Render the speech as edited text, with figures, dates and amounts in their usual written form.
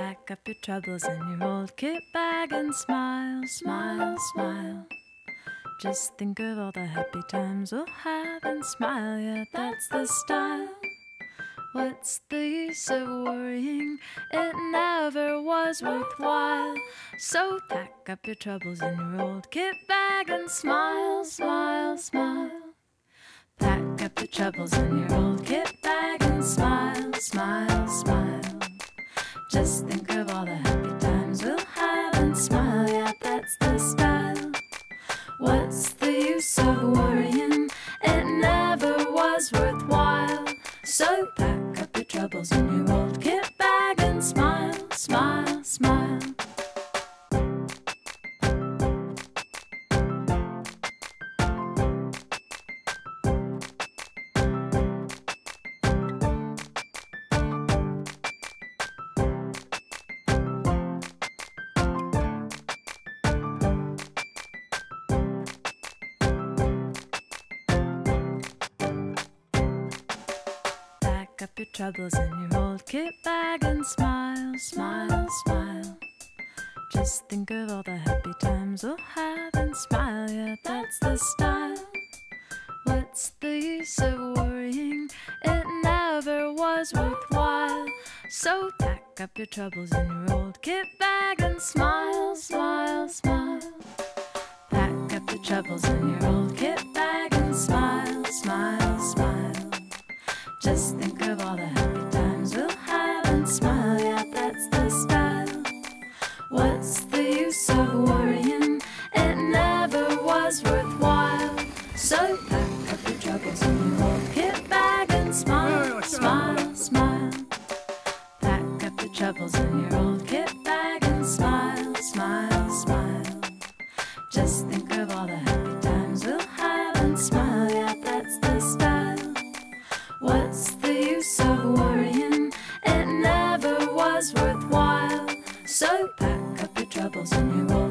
Pack up your troubles in your old kit bag and smile, smile, smile. Just think of all the happy times we'll have and smile, yeah, that's the style. What's the use of worrying? It never was worthwhile. So pack up your troubles in your old kit bag and smile, smile, smile. Pack up your troubles in your old kit bag and smile, smile, smile. Just think of all the happy times we'll have and smile, yeah, that's the style. What's the use of worrying? It never was worthwhile. So pack up your troubles in your old kit bag and smile, smile, smile. Pack up your troubles in your old kit bag and smile, smile, smile. Just think of all the happy times we'll have and smile, yeah, that's the style. What's the use of worrying? It never was worthwhile. So pack up your troubles in your old kit bag and smile, smile, smile. Pack up your troubles in your old kit bag and smile, smile, smile. Just think of all the happy times we'll have and smile, yeah, that's the style. What's the use of worrying? It never was worthwhile. So pack up your troubles in your old kit bag and smile, smile, smile. Pack up your troubles in your old kit bag and smile, smile, smile. Just think of all the happy times we'll have and smile, yeah, that's the style. What's the use of worrying? It never was worthwhile. So pack up your troubles in your old